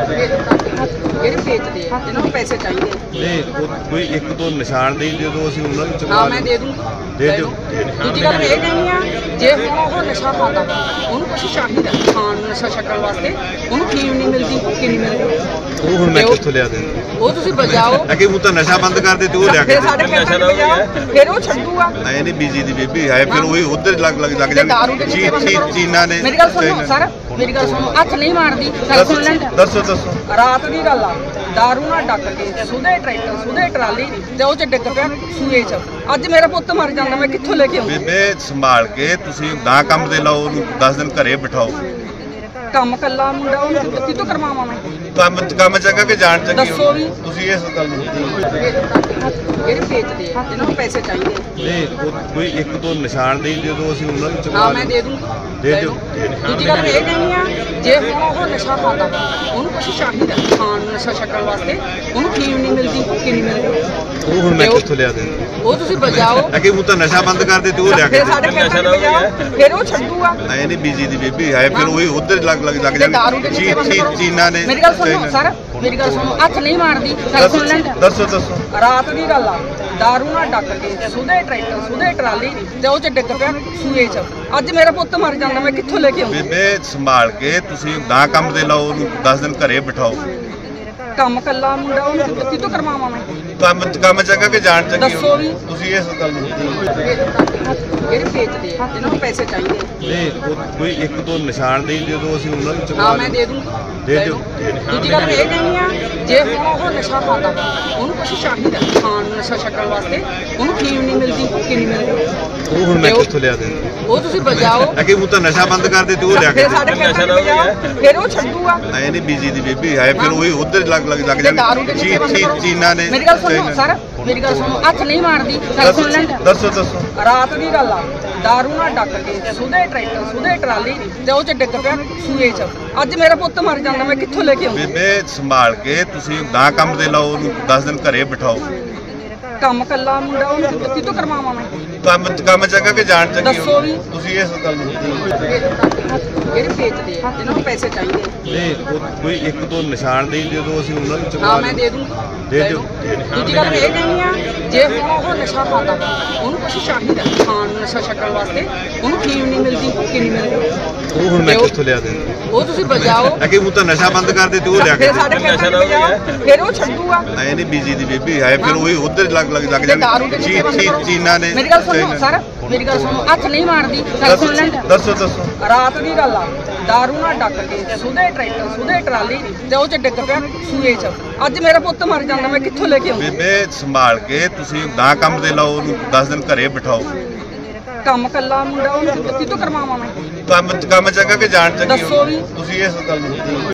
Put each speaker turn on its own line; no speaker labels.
बेचते हैं जिन्होंने पैसे चाहिए
नहीं कोई एक तो निशानदेही दे दो ਅਸੀਂ ਉਹਨਾਂ ਨੂੰ ਚੁਕਾ
हाँ मैं दे दूँ
दे दो
दूजी गल ये कहनी आ जे हुण ओह नशा खांदा ਉਹਨੂੰ कुछ चाहिए खाण ਨੂੰ नशा छकण वास्ते ਉਹਨੂੰ ਫੀਮ ਨਹੀਂ ਮਿਲਦੀ ਭੁੱਕੀ ਨਹੀਂ ਮਿਲਦੀ
ਉਹ ਹੁਣ ਮੈਂ ਕਿੱਥੋਂ ਲਿਆ ਦੇ
ਉਹ ਤੁਸੀਂ ਬਜਾਓ
ਅਗੇ ਉਹ ਤਾਂ ਨਸ਼ਾ ਬੰਦ ਕਰ ਦੇ ਤੇ ਉਹ ਲਿਆ ਕੇ
ਫਿਰ ਸਾਡੇ ਨਸ਼ਾ ਦਾ ਬਜਾਓ ਫਿਰ ਉਹ ਛੱਡੂਗਾ
ਐ ਨਹੀਂ ਬੀਜੀ ਦੀ ਬੇਬੀ ਹੈ ਫਿਰ ਉਹੀ ਉਧਰ ਲੱਗ ਜਾਣਗੇ ਚੀਨਾ ਨੇ
ਮੇਰੀ ਗੱਲ ਸੁਣੋ ਸਰ ਮੇਰੀ ਗੱਲ ਸੁਣੋ ਹੱਥ ਨਹੀਂ ਮਾਰਦੀ ਗੱਲ ਸੁਣ ਲੈਣ
ਦੱਸੋ
ਰਾਤ ਦੀ ਗੱਲ ਆ दारू ਨਾਲ ਡੱਕ ਕੇ ਸੁਦੇ ਟਰੈਕਟਰ ਸੁਦੇ ਟਰਾਲੀ ਤੇ ਉਹ ਚ ਡਿੱਗ ਪਿਆ ਸੂਏ ਚ ਅੱਜ ਮੇਰਾ ਪੁੱਤ ਮਰ ਜਾਂਦਾ ਮੈਂ ਕਿੱਥੋਂ ਲੈ ਕੇ ਆਉਂਦਾ
ਬੇਬੇ ਸੰਭਾਲ ਕੇ ਤੁਸੀਂ ਨਾ ਕੰਮ ਦੇ ਲਾਓ ਉਹਨੂੰ 10 ਦਿਨ ਘਰੇ ਬਿਠਾਓ
ਕੰਮ ਕੱਲਾ ਮੁੰਡਾ ਉਹਨੂੰ ਕਿਤੋਂ ਕਰਵਾਵਾਂ ਮੈਂ
ਕੰਮ ਚੰਗਾ ਕਿ ਜਾਣ ਚੰਗੀ
ਦੱਸੋ ਵੀ
ਤੁਸੀਂ ਇਸ ਗੱਲ ਨੂੰ
ਜਿਹੜੇ ਵੇਚਦੇ ਆ ਜਿਹਨਾਂ ਨੂੰ ਪੈਸੇ ਚਾਹੀਦੇ
ਨਹੀਂ ਕੋਈ ਇੱਕ ਤੋਂ ਨਿਸ਼ਾਨਦੇਹੀ ਦੇ ਦੋ ਅਸੀਂ ਉਹਨਾਂ ਨੂੰ ਚੁਕਾ
ਹਾਂ ਮੈਂ ਦੇ ਦੂੰ
ਦੇ ਦਿਓ
ਦੂਜੀ ਗੱਲ ਇਹ ਕਹਿਣੀ ਆ ਜੇ ਹੁਣ ਉਹ ਨਸ਼ਾ ਖਾਂਦਾ ਉਹਨੂੰ ਕੁਛ ਚਾਹੀਦਾ ਖਾਣ ਨੂੰ ਨਸ਼ਾ ਛਕਣ ਵਾਸਤੇ ਉਹਨੂੰ ਫੀਮ ਨਹੀਂ ਮਿਲਦੀ ਭੁੱਕੀ ਨਹੀਂ ਮਿਲਦੀ
ਉਹ ਹੁਣ ਮੈਂ ਕਿੱਥੋਂ ਲਿਆ ਦੇ
ਉਹ ਤੁਸੀਂ ਬਜਾਓ
ਅਗੇ ਉਹ ਤਾਂ ਨਸ਼ਾ ਬੰਦ ਕਰ ਦੇ ਤੇ ਉਹ ਲਿਆ ਕੇ
ਫਿਰ ਸਾਡੇ ਨਸ਼ਾ ਦਾ ਬਜਾਓ ਫਿਰ ਉਹ ਛੱਡੂਗਾ
ਐ ਨਹੀਂ ਬੀਜੀ ਦੀ ਬੇਬੀ ਹੈ ਫਿਰ ਉਹੀ ਉਧਰ ਲੱਗ ਜਾਣਗੇ ਚੀਨਾ ਨੇ
ਮੇਰੀ ਗੱਲ ਸੁਣੋ ਸਰ ਮੇਰੀ ਗੱਲ ਸੁਣੋ ਹੱਥ ਨਹੀਂ ਮਾਰਦੀ ਗੱਲ ਸੁਣ ਲੈਣ
ਦੱਸੋ
ਰਾਤ ਦੀ ਗੱਲ ਆ दारू ਨਾਲ ਡੱਕ ਕੇ ਸੁਦੇ ਟਰੈਕਟਰ ਸੁਦੇ ਟਰਾਲੀ ਤੇ ਉਹ ਚ ਡਿੱਗ ਪਿਆ ਸੂਏ ਚ ਅੱਜ ਮੇਰਾ ਪੁੱਤ ਮਰ ਜਾਂਦਾ ਮੈਂ ਕਿੱਥੋਂ ਲੈ ਕੇ ਆਉਂਦਾ
ਬੇਬੇ ਸੰਭਾਲ ਕੇ ਤੁਸੀਂ ਨਾ ਕੰਮ ਦੇ ਲਾਓ ਉਹਨੂੰ 10 ਦਿਨ ਘਰੇ ਬਿਠਾਓ
ਕੰਮ ਕੱਲਾ ਮੁੰਡਾ ਉਹਨੂੰ ਕਿਤੋਂ ਕਰਵਾਵਾਂ ਮੈਂ
ਕੰਮ ਚੰਗਾ ਕਿ ਜਾਣ ਚੰਗੀ
ਦੱਸੋ ਵੀ
ਤੁਸੀਂ ਇਸ ਗੱਲ ਨੂੰ
ਜਿਹੜੇ ਵੇਚਦੇ ਆ ਜਿਹਨਾਂ ਨੂੰ ਪੈਸੇ ਚਾਹੀਦੇ
ਨਹੀਂ ਕੋਈ ਇੱਕ ਤੋਂ ਨਿਸ਼ਾਨਦੇਹੀ ਦੇ ਦੋ ਅਸੀਂ ਉਹਨਾਂ ਨੂੰ ਚੁਕਾ
ਹਾਂ ਮੈਂ ਦੇ ਦੂੰ
ਦੇ ਦਿਓ
ਦੂਜੀ ਗੱਲ ਇਹ ਕਹਿਣੀ ਆ ਜੇ ਹੁਣ ਉਹ ਨਸ਼ਾ ਖਾਂਦਾ ਉਹਨੂੰ ਕੁਛ ਚਾਹੀਦਾ ਖਾਣ ਨੂੰ ਨਸ਼ਾ ਛਕਣ ਵਾਸਤੇ ਉਹਨੂੰ ਫੀਮ ਨਹੀਂ ਮਿਲਦੀ ਭੁੱਕੀ ਨਹੀਂ ਮਿਲਦੀ
ਉਹ ਹੁਣ ਮੈਂ ਕਿੱਥੋਂ ਲਿਆ ਦੇ
ਉਹ ਤੁਸੀਂ ਬਜਾਓ
ਅਗੇ ਉਹ ਤਾਂ ਨਸ਼ਾ ਬੰਦ ਕਰ ਦੇ ਤੇ ਉਹ ਲਿਆ ਕੇ
ਫਿਰ ਸਾਡੇ ਨਸ਼ਾ ਦਾ ਬਜਾਓ ਫਿਰ ਉਹ ਛੱਡੂਗਾ
ਐ ਨਹੀਂ ਬੀਜੀ ਦੀ ਬੇਬੀ ਹੈ ਫਿਰ ਉਹੀ ਉਧਰ ਲੱਗ ਜਾਣਗੇ ਚੀਨਾ ਨੇ
ਮੇਰੀ ਗੱਲ ਸੁਣੋ ਸਰ ਮੇਰੀ ਗੱਲ ਸੁਣੋ ਹੱਥ ਨਹੀਂ ਮਾਰਦੀ ਗੱਲ ਸੁਣ ਲੈਣ
ਦੱਸੋ
ਰਾਤ ਦੀ ਗੱਲ ਆ दारू ਨਾਲ ਡੱਕ ਕੇ ਸੁਦੇ ਟਰੈਕਟਰ ਸੁਦੇ ਟਰਾਲੀ ਤੇ ਉਹ ਚ ਡਿੱਗ ਪਿਆ ਸੂਏ ਚ ਅੱਜ ਮੇਰਾ ਪੁੱਤ ਮਰ ਜਾਂਦਾ ਮੈਂ ਕਿੱਥੋਂ ਲੈ ਕੇ ਆਉਂਦਾ
ਬੇਬੇ ਸੰਭਾਲ ਕੇ ਤੁਸੀਂ ਨਾ ਕੰਮ ਦੇ ਲਾਓ ਉਹਨੂੰ 10 ਦਿਨ ਘਰੇ ਬਿਠਾਓ
ਕੰਮ ਕੱਲਾ ਮੁੰਡਾ ਉਹਨੂੰ ਕਿਤੋਂ ਕਰਵਾਵਾਂ ਮੈਂ
ਕੰਮ ਚੰਗਾ ਕਿ ਜਾਣ ਚੰਗੀ
ਦੱਸੋ ਵੀ
ਤੁਸੀਂ ਇਸ ਗੱਲ ਨੂੰ
ਜਿਹੜੇ ਵੇਚਦੇ ਆ ਜਿਹਨਾਂ ਨੂੰ ਪੈਸੇ ਚਾਹੀਦੇ
ਨਹੀਂ ਕੋਈ ਇੱਕ ਤੋਂ ਨਿਸ਼ਾਨਦੇਹੀ ਦੇ ਦੋ ਅਸੀਂ ਉਹਨਾਂ ਨੂੰ ਚੁਕਾ
ਹਾਂ ਮੈਂ ਦੇ ਦੂੰ
ਦੇ ਦਿਓ
ਦੂਜੀ ਗੱਲ ਇਹ ਕਹਿਣੀ ਆ ਜੇ ਹੁਣ ਉਹ ਨਸ਼ਾ ਖਾਂਦਾ ਉਹਨੂੰ ਕੁਛ ਚਾਹੀਦਾ ਖਾਣ ਨੂੰ ਨਸ਼ਾ ਛਕਣ ਵਾਸਤੇ ਉਹਨੂੰ ਫੀਮ ਨਹੀਂ ਮਿਲਦੀ ਭੁੱਕੀ ਨਹੀਂ ਮਿਲਦੀ
ਉਹ ਹੁਣ ਮੈਂ ਕਿੱਥੋਂ ਲਿਆ ਦੇ
ਉਹ ਤੁਸੀਂ ਬਜਾਓ
ਅਗੇ ਉਹ ਤਾਂ ਨਸ਼ਾ ਬੰਦ ਕਰ ਦੇ ਤੇ ਉਹ ਲਿਆ ਕੇ
ਫਿਰ ਸਾਡੇ ਨਸ਼ਾ ਦਾ ਬਜਾਓ ਫਿਰ ਉਹ ਛੱਡੂਗਾ
ਐ ਨਹੀਂ ਬੀਜੀ ਦੀ ਬੇਬੀ ਹੈ ਫਿਰ ਉਹੀ ਉਧਰ ਲੱਗ ਜਾਣਗੇ ਚੀਨਾ ਨੇ
ਮੇਰੀ ਗੱਲ ਸੁਣੋ ਸਰ ਮੇਰੀ ਗੱਲ ਸੁਣੋ ਹੱਥ ਨਹੀਂ ਮਾਰਦੀ ਗੱਲ ਸੁਣ ਲੈਣ
ਦੱਸੋ
ਰਾਤ ਦੀ ਗੱਲ ਆ दारू ਨਾਲ ਡੱਕ ਕੇ ਸੁਦੇ ਟਰੈਕਟਰ ਸੁਦੇ ਟਰਾਲੀ ਤੇ ਉਹ ਚ ਡਿੱਗ ਪਿਆ ਸੂਏ ਚ ਅੱਜ ਮੇਰਾ ਪੁੱਤ ਮਰ ਜਾਂਦਾ ਮੈਂ ਕਿੱਥੋਂ ਲੈ ਕੇ ਆਉਂਦਾ
ਬੇਬੇ ਸੰਭਾਲ ਕੇ ਤੁਸੀਂ ਨਾ ਕੰਮ ਦੇ ਲਾਓ ਉਹਨੂੰ 10 ਦਿਨ ਘਰੇ ਬਿਠਾਓ
ਕੰਮ ਕੱਲਾ ਮੁੰਡਾ ਉਹਨੂੰ ਕਿਤੋਂ ਕਰਵਾਵਾਂ ਮੈਂ
ਕੰਮ ਚੰਗਾ ਕਿ ਜਾਣ ਚੰਗੀ
ਦੱਸੋ ਵੀ
ਤੁਸੀਂ ਇਸ ਗੱਲ ਨੂੰ